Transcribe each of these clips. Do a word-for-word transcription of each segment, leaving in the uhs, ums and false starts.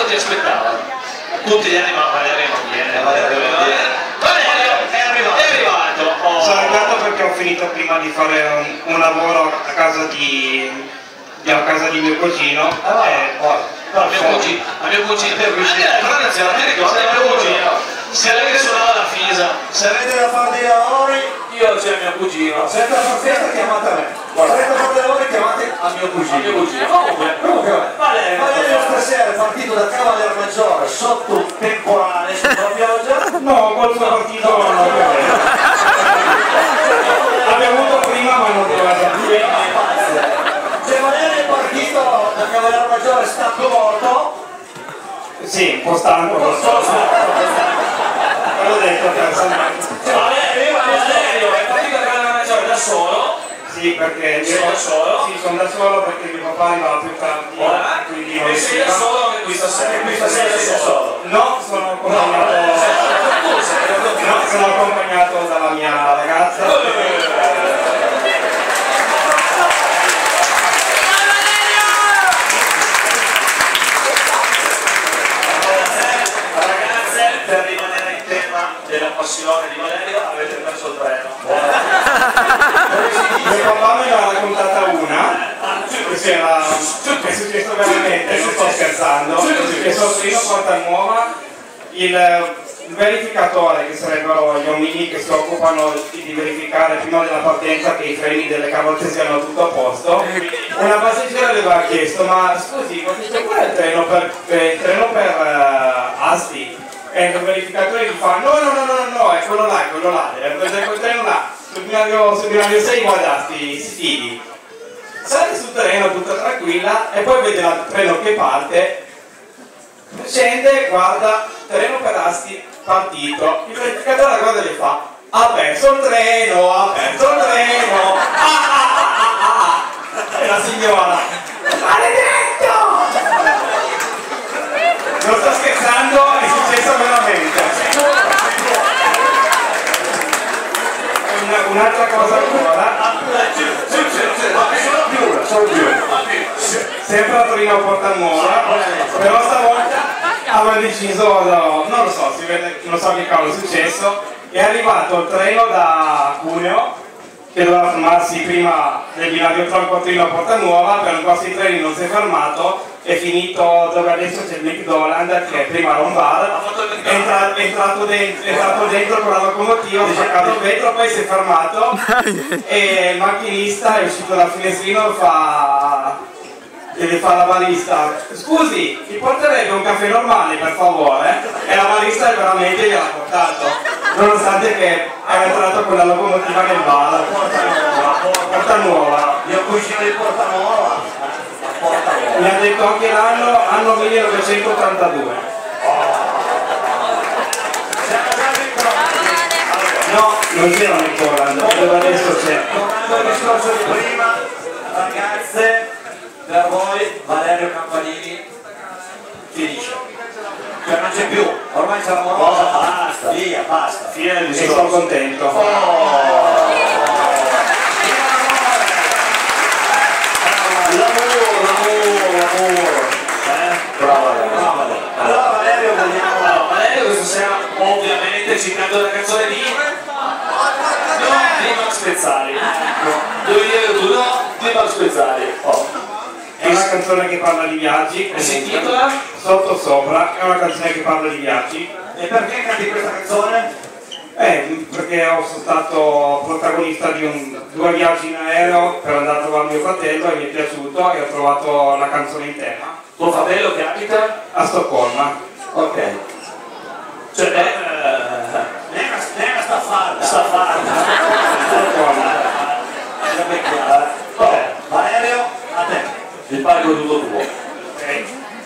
ti aspettava? Tutti gli anni, ma Valerio non viene. Valerio è arrivato. È arrivato. Oh. Sono arrivato perché ho finito prima di fare un, un lavoro a casa di, di, a casa di mio cugino. Ah, eh, oh. No, mio cugino, a mio cugino, a mio cugino. Se lei che suonava la fisa. Se avete da fare dei lavori, io c'è mio cugino. se avete da fare festa chiamate a me. Se avete da fare dei lavori chiamate a mio cugino. A mio cugino. Comunque, Comunque, Valerio, Valerio stasera è partito da Cavalier Maggiore sotto un temporale, sotto la pioggia. No, qualcuno è partito no, abbiamo avuto prima ma non doveva più. Se Valerio è partito da Cavalier Maggiore stanco morto. Sì, un po' stanco, lo so. L'ho detto personalmente. Valerio, Valerio è partito da Cavalier Maggiore da solo. Sì, perché Sei da solo? Sì, sono da solo perché mio papà arrivava più tardi. Ora? Quindi E sei da solo anche qui stasera? Qui stasera sei da solo? No, sono accompagnato. No, sono accompagnato dalla mia ragazza. Per rimanere in tema della passione di Valerio avete perso il treno. Mio papà me ne ha raccontata una che era, è successo veramente, non sto scherzando, che Sostrino Porta Nuova, il, il verificatore, che sarebbero gli omini che si occupano di verificare prima della partenza che i freni delle carrozze siano tutto a posto, una passeggera le aveva chiesto: ma scusi, ma questo qua è il treno per, eh, il treno per uh, Asti? E il verificatore gli fa: no no no no no, è quello là, è quello là, deve prendere quel treno là, sul binario, sul binario sei guarda sti fighi. Sale sul treno tutta tranquilla e poi vede il treno che parte, scende, guarda, treno per Asti, partito, il verificatore guarda e gli fa: ha perso il treno, ha perso il treno, ah, ah, ah, ah, ah. E la signora: maledetto! Non sto scherzando, è successo veramente. Un'altra cosa ancora, sempre a Torino Porta Nuova, però stavolta aveva deciso, no, non lo so, si vede, non so che cavolo è successo, è arrivato il treno da Cuneo che doveva fermarsi prima del binario Torino Porta Nuova, per un po' i treni non si è fermato, è finito dove adesso c'è il McDonald's, che prima era un bar, è entrato, è entrato, dentro, è entrato dentro con la locomotiva, ha cercato il vetro, poi si è fermato e il macchinista è uscito dal finestrino e fa, e fa la balista: scusi, mi porterebbe un caffè normale per favore? E la balista veramente gliel'ha portato, nonostante che era entrato con la locomotiva nel bar. Porta Nuova. Mio cugino di Porta Nuova. Mi ha detto anche l'anno, anno millenovecentottantadue. No, non c'erano in Poland, dove adesso c'è. Tornando al discorso di prima, ragazze, per voi Valerio Campanini finisce. Cioè non c'è più, ormai c'è l'amorosa, oh, basta, via, basta. Fine del discorso. E sono contento. Oh. Allora Valerio vogliamo... Allora, Valerio questa sera ovviamente ci canta una canzone di... No, di Max Pezzali. Devo dire tu no, di Max Pezzali. Oh. È una canzone che parla di viaggi. E si intitola? Sotto Sopra, è una canzone che parla di viaggi. E perché canti questa canzone? Eh, perché ho stato protagonista di un, due viaggi in aereo per andare a trovare mio fratello e mi è piaciuto e ho trovato la canzone in tema. Tuo fratello che abita? A Stoccolma. Ok. Cioè, eh, Nena, nena sta farda. sta fatta. Stoccolma. Vabbè, Valerio, a te. Il palco è tutto tuo. Ok.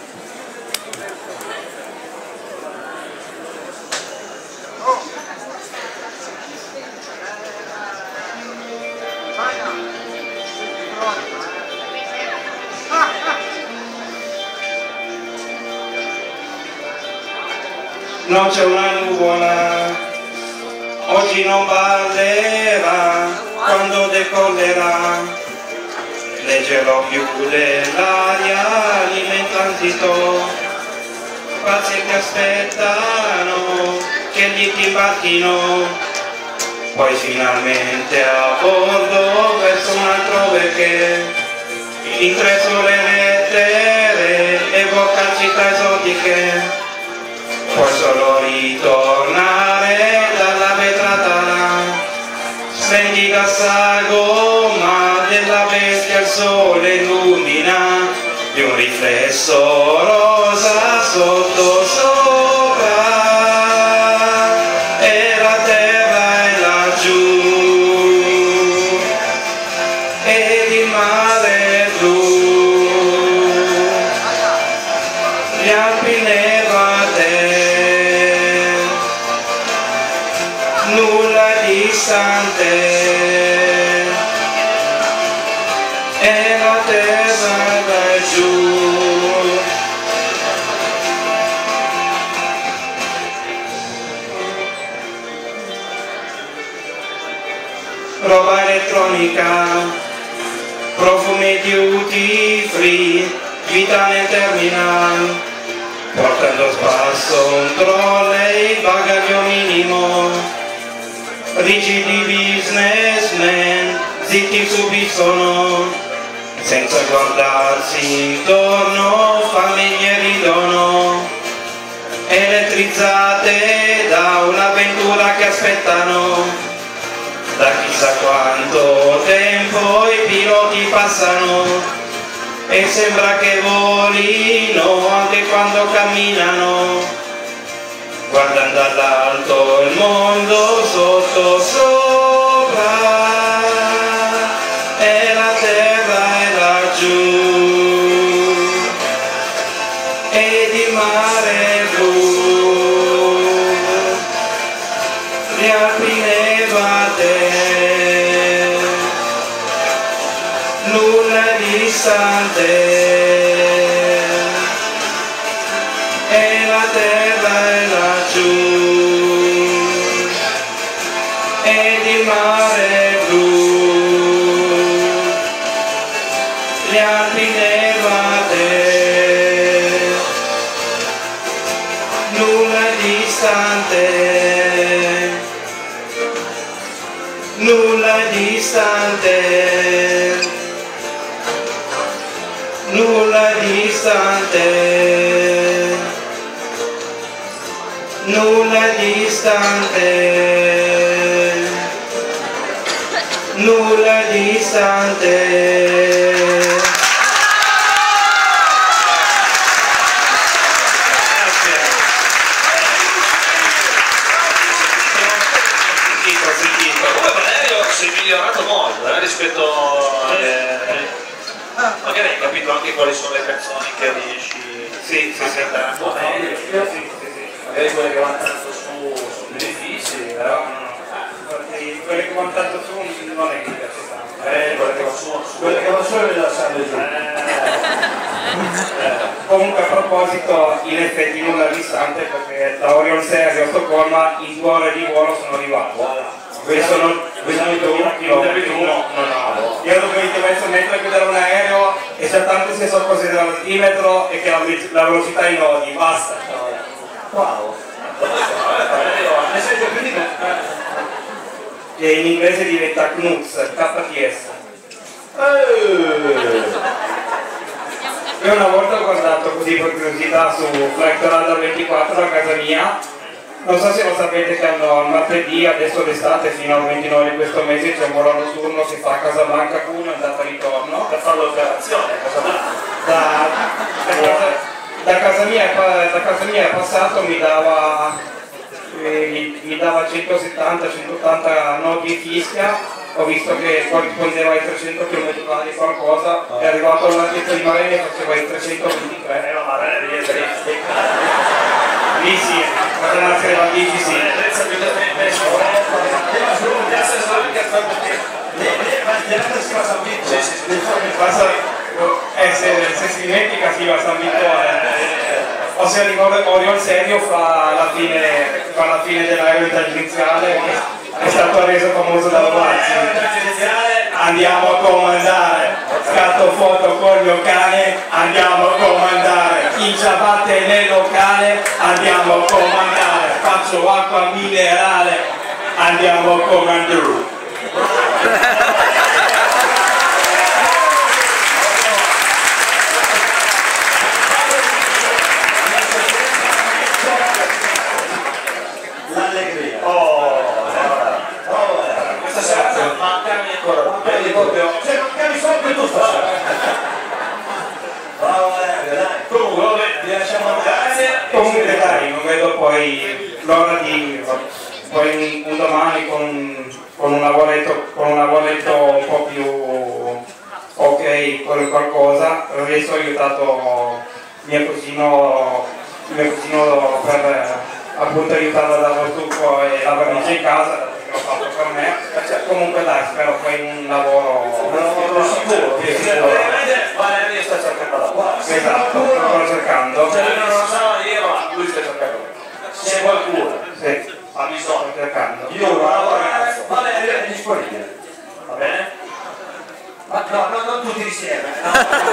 Non c'è una nuvola, oggi non ballerà, quando decollerà, leggerò più dell'aria, lì in transito, pazienti aspettano che gli imbarchino, poi finalmente a bordo verso un altrove che intreccio le lettere e vocacità esotiche, puoi solo ritornare dalla vetrata splendida sagoma della bestia, il sole illumina di un riflesso rosa sotto sopra, e la terra è laggiù ed il mare è blu, gli Alpi nevate, nulla distante, e la terra laggiù. Roba elettronica, profumi duty free, vita nel terminal, portando a spasso un trolley, bagaglio minimo, rigidi businessmen, zitti subiscono, senza guardarsi intorno, famiglie ridono, elettrizzate da un'avventura che aspettano. Da chissà quanto tempo i piloti passano e sembra che volino anche quando camminano, guardando dall'alto il mondo sotto sopra, e la terra è laggiù ed il mare è blu, le Alpi nevate, nulla distante, e la terra è laggiù ed il mare è blu, le Alpi nevate, nulla distante, nulla distante, nulla distante, nulla distante, nulla distante. Sei migliorato molto eh, rispetto a... Eh, magari hai capito anche quali sono le canzoni che riesci Sì, sì, a sì. cantare un po' meglio, Sì, sì, sì. magari quelle che vanno tanto su sono difficili, però No, no, no. Infatti, quelle che vanno tanto su non è che mi piace tanto. eh, quelle che vanno su, su Quelle che va solo nella sala giù. Comunque a proposito, in effetti nulla distante, perché da Orion sei a Stoccolma in due ore di volo sono arrivato. Questi sono duemila chilometri, no, no, no. Io ho dovuto messo mentre guidare un aereo e c'è tanto senso cose dell'altimetro e che la, la velocità in nodi, basta. Wow. Nel senso, quindi E in inglese diventa Knuts, K T S. Io una volta ho guardato così per curiosità su Flight Radar ventiquattro a casa mia, non so se lo sapete che hanno il martedì, adesso l'estate fino al ventinove di questo mese c'è un volo notturno che fa a Casablanca uno andata e ritorno. per fare l'operazione, cosa fa? Da, da, casa, da, casa mia, da casa mia è passato, mi dava, eh, mi, mi dava centosettanta centottanta nodi e fischia, ho visto che corrispondeva ai trecento chilometri orari qualcosa, è arrivato all'altezza di Marene e faceva i trecentoventitré. Eh, ma Marene riesce Lì sì, potevano essere battici sì. Basta, eh, se, se si dimentica si va a San Vittore. O se ricordo Orion Serio fa la fine, fa la fine dell'aereo tangenziale che è stato reso famoso da Rovazzi. tangenziale andiamo a comandare, scatto foto col mio cane, andiamo a comandare, in ciabatte nel locale, andiamo a comandare, faccio acqua minerale, andiamo a comandare. L'allegria. Oh, Oh, questa sera mancami ancora. vedi proprio, cioè non capi solo più tu stasera. Bravo Valerio, dai. Comunque, vabbè, Ti lasciamo andare. Comunque dai, non vedo poi l'ora di poi un domani con, con un lavoretto con un lavoretto un po' più ok con qualcosa. Adesso ho aiutato mio cugino mio cugino per appunto aiutarlo a dare lo stucco e la vernice in casa, perché l'ho fatto per me. Cioè, comunque dai, spero poi un lavoro Sicuro, più sicuro. Valerio sta cercando la qua. Esatto, lo sto cercando. Cioè lui non lo sa io, ma lui sta cercando. C'è qualcuno, Sì, ha bisogno. sto cercando. Io non lavoro, ragazzo. Valerio è disponibile. Va bene? Ma no, no, non tutti insieme. No.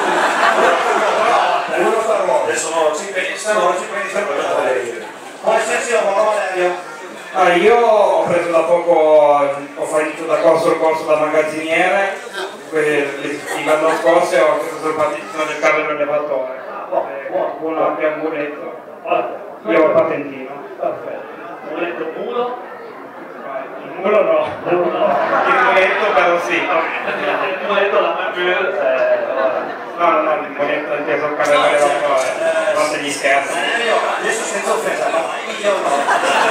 Uno per uno. Adesso non ci pensa, non ci pensa per Valerio. Qualsiasi uomo, Valerio. Ah, io ho preso da poco, ho finito da corso il corso da magazziniere, l'anno scorso ho preso il patentino del cambio dell'elevatore. Uno anche un muletto. Io ho il patentino. Perfetto. Muletto mulo? Il mulo no. Il muletto però sì. Il muletto la maggiore. No, no, no, il muletto è inteso il cambio dell'elevatore. Non se gli scherzi. Valerio, adesso senza offesa, ma io no.